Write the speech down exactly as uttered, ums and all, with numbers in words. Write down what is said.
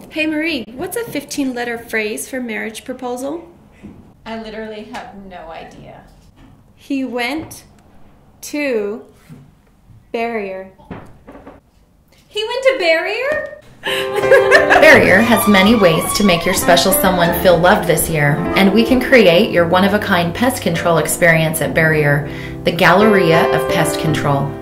Hey Marie, what's a fifteen letter phrase for marriage proposal? I literally have no idea. He went to Barrier. He went to Barrier? Barrier has many ways to make your special someone feel loved this year, and we can create your one-of-a-kind pest control experience at Barrier, the Galleria of Pest Control.